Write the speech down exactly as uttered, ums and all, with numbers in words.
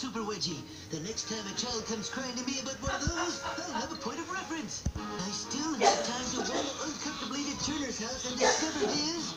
Super Wedgie. The next time a child comes crying to me about one of those, I'll have a point of reference. I still have time to wander uncomfortably to Turner's house and discover his